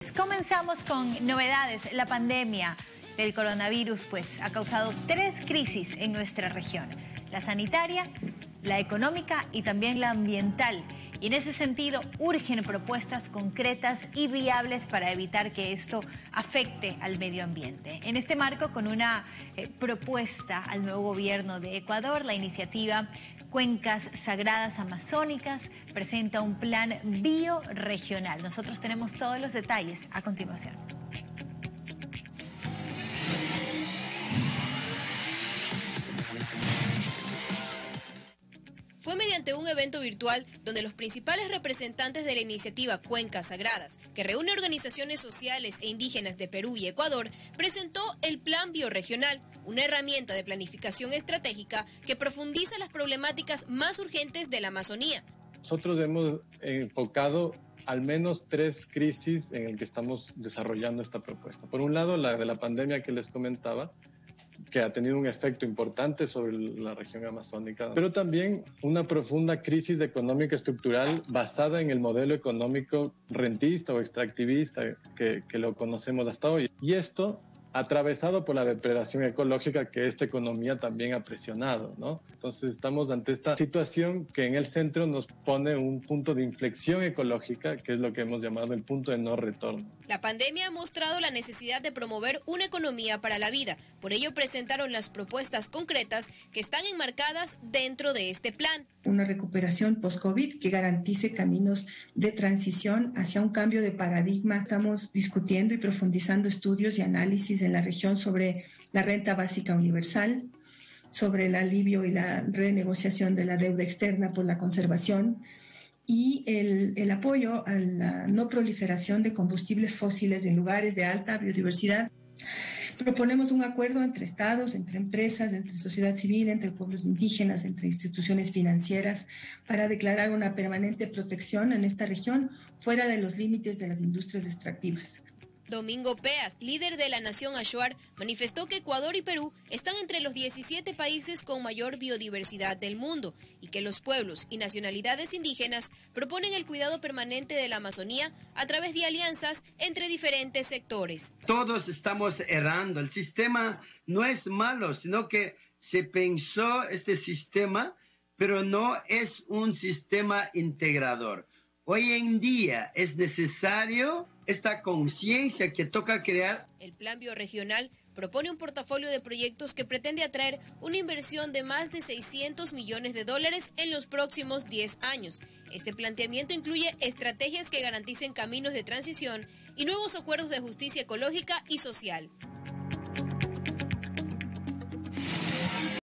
Comenzamos con novedades. La pandemia del coronavirus ha causado 3 crisis en nuestra región: la sanitaria, la económica y también la ambiental. Y en ese sentido urgen propuestas concretas y viables para evitar que esto afecte al medio ambiente. En este marco, con una propuesta al nuevo gobierno de Ecuador, la iniciativa Cuencas Sagradas Amazónicas presenta un plan bioregional. Nosotros tenemos todos los detalles a continuación. Fue mediante un evento virtual donde los principales representantes de la iniciativa Cuencas Sagradas, que reúne organizaciones sociales e indígenas de Perú y Ecuador, presentó el Plan Bioregional, una herramienta de planificación estratégica que profundiza las problemáticas más urgentes de la Amazonía. Nosotros hemos enfocado al menos 3 crisis en las que estamos desarrollando esta propuesta. Por un lado, la de la pandemia que les comentaba, que ha tenido un efecto importante sobre la región amazónica, pero también una profunda crisis económica estructural basada en el modelo económico rentista o extractivista que lo conocemos hasta hoy. Y esto atravesado por la depredación ecológica que esta economía también ha presionado, ¿no? Entonces estamos ante esta situación que en el centro nos pone un punto de inflexión ecológica, que es lo que hemos llamado el punto de no retorno. La pandemia ha mostrado la necesidad de promover una economía para la vida. Por ello presentaron las propuestas concretas que están enmarcadas dentro de este plan. Una recuperación post-COVID que garantice caminos de transición hacia un cambio de paradigma. Estamos discutiendo y profundizando estudios y análisis en la región sobre la renta básica universal, sobre el alivio y la renegociación de la deuda externa por la conservación y el apoyo a la no proliferación de combustibles fósiles en lugares de alta biodiversidad. Proponemos un acuerdo entre estados, entre empresas, entre sociedad civil, entre pueblos indígenas, entre instituciones financieras, para declarar una permanente protección en esta región fuera de los límites de las industrias extractivas. Domingo Peas, líder de la nación Achuar, manifestó que Ecuador y Perú están entre los 17 países con mayor biodiversidad del mundo y que los pueblos y nacionalidades indígenas proponen el cuidado permanente de la Amazonía a través de alianzas entre diferentes sectores. Todos estamos errando. El sistema no es malo, sino que se pensó este sistema, pero no es un sistema integrador. Hoy en día es necesario esta conciencia que toca crear. El plan bioregional propone un portafolio de proyectos que pretende atraer una inversión de más de $600 millones en los próximos 10 años. Este planteamiento incluye estrategias que garanticen caminos de transición y nuevos acuerdos de justicia ecológica y social.